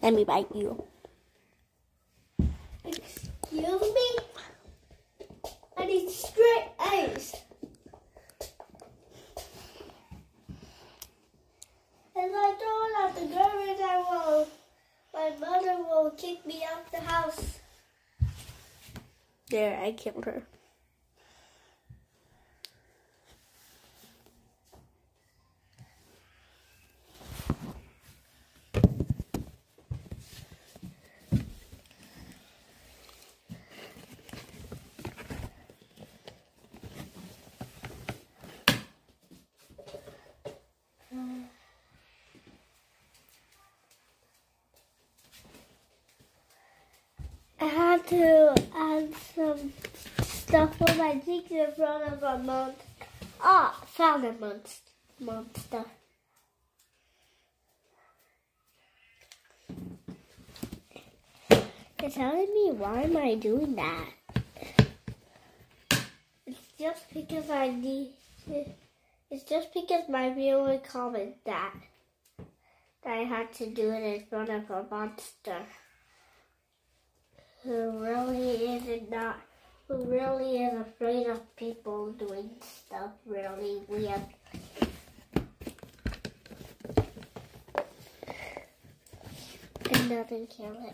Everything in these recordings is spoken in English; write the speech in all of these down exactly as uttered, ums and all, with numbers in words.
let me bite you. Excuse me? I need straight A's. And I don't have to go in that wall. My mother will kick me out the house. There, I killed her. I had to add some stuff for my cheeks in front of a monster. Ah, found a monster. monster. You're telling me why am I doing that? It's just because I need to, it's just because my viewer commented that, that I had to do it in front of a monster. Who really isn't not, who really is afraid of people doing stuff really weird. And nothing kill it.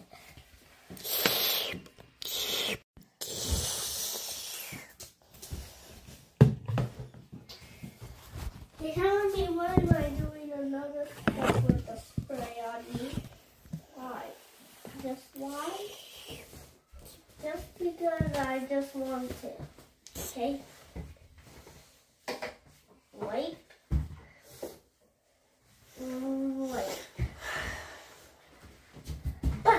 You're telling me why am I doing another step with the spray on me? Why? Just why? Just because I just want to. Okay? Wait. Wait. But.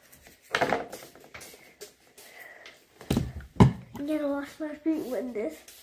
I'm gonna wash my feet with this.